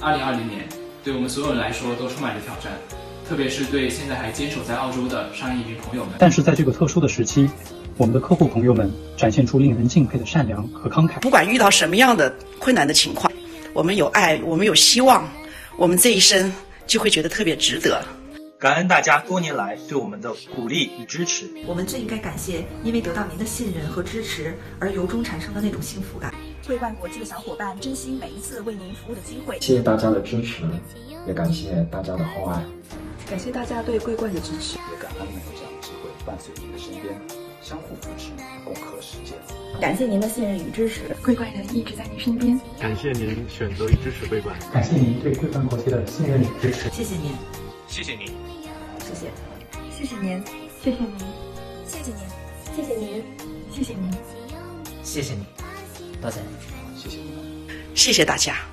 2020年对我们所有人来说都充满着挑战，特别是对现在还坚守在澳洲的商业移民朋友们。 但是在这个特殊的时期，我们的客户朋友们展现出令人敬佩的善良和慷慨。 不管遇到什么样的困难的情况，我们有爱，我们有希望，我们这一生就会觉得特别值得。 感恩大家多年来对我们的鼓励与支持。 我们最应该感谢因为得到您的信任和支持而由衷产生的那种幸福感。 桂冠国际的小伙伴珍惜每一次为您服务的机会。 谢谢大家的支持，也感谢大家的厚爱。 感谢大家对桂冠的支持， 也感恩能有这样的机会伴随您的身边，相互扶持，共克时艰。 感谢您的信任与支持， 桂冠人一直在您身边。 感谢您选择与支持桂冠， 感谢您对桂冠国际的信任与支持。 谢谢您， 谢谢您， 谢谢， 谢谢您，谢谢您， 谢谢您，谢谢您， 谢谢您， 谢谢你，多谢， 谢谢你们， 谢谢大家。